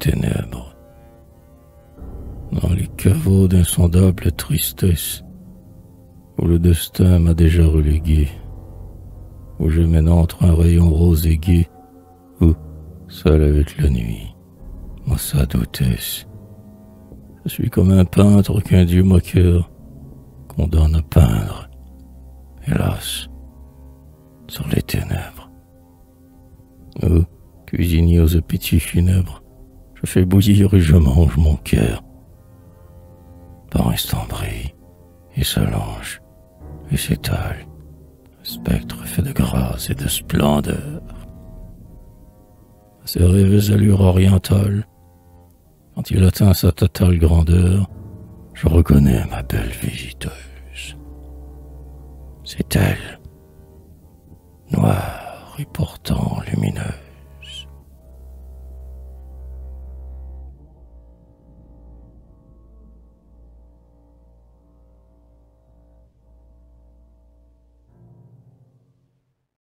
ténèbres, dans les caveaux d'insondable tristesse, où le destin m'a déjà relégué, où je mène entre un rayon rose et gai, où, seul avec la nuit, maussade hôtesse, je suis comme un peintre qu'un dieu moqueur condamne à peindre, hélas, sur les ténèbres. Où, cuisinier aux appétits funèbres, je fais bouillir et je mange mon cœur. Par instant brille et s'allonge et s'étale, le spectre fait de grâce et de splendeur. À ses rêves allures orientales, quand il atteint sa totale grandeur, je reconnais ma belle visiteuse. C'est elle, noire et pourtant lumineuse.